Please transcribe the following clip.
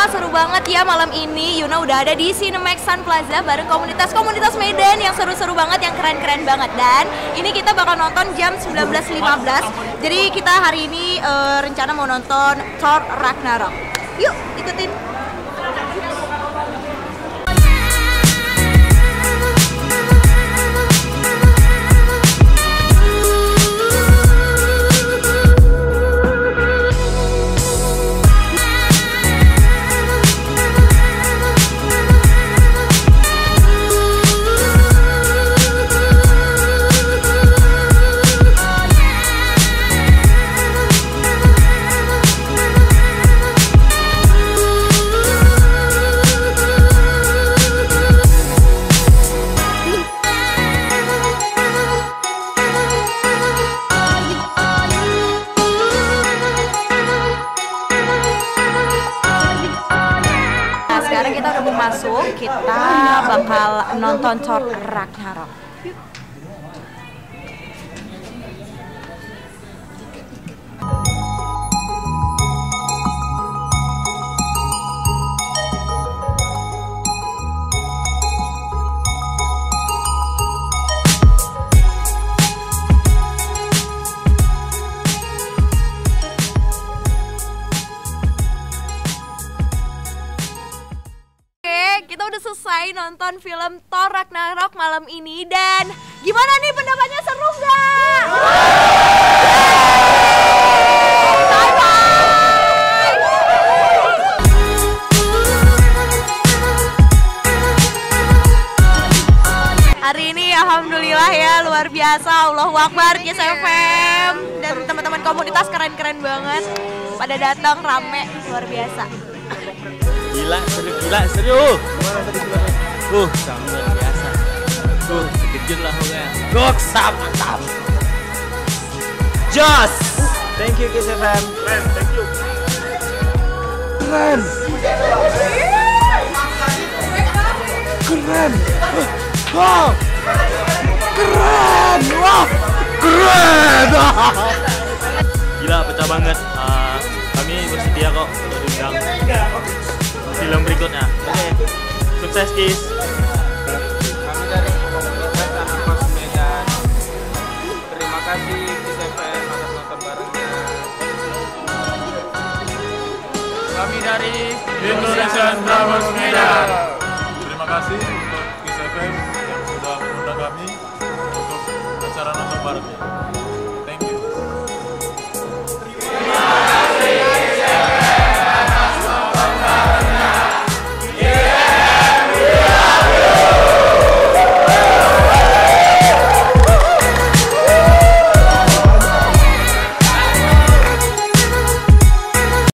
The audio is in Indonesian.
seru banget ya malam ini. Yuna udah ada di Cinemax Sun Plaza bareng komunitas-komunitas Medan yang seru-seru banget, yang keren-keren banget. Dan ini kita bakal nonton jam 19.15. Jadi kita hari ini rencana mau nonton Thor Ragnarok. Yuk, ikutin. Sekarang kita udah mau masuk, kita bakal nonton Thor Ragnarok. Kita udah selesai nonton film Thor Ragnarok malam ini, dan gimana nih pendapatnya, seru nggak? Bye bye. Hari ini alhamdulillah ya, luar biasa, Allahu Akbar, Kiss FM dan teman-teman komunitas keren-keren banget pada datang rame, luar biasa. Gila, seru. Gimana tadi filmnya? Sangat biasa. Terkejut lah pokoknya. Goksa, mantap. Jos. Thank you Kiss FM. Keren, thank you. Keren. Wow. Keren. Wah. Keren. Gila, pecah banget. Kami bersedia kok untuk diundang film berikutnya. Oke, sukses Kiss. Kami dari komunitas Anak Mas Medan. Terima kasih Kiss FM atas nonton barengnya. Kami dari Indonesian Brothers Medan. Terima kasih untuk Kiss FM yang sudah mengundang kami untuk acara nonton bareng.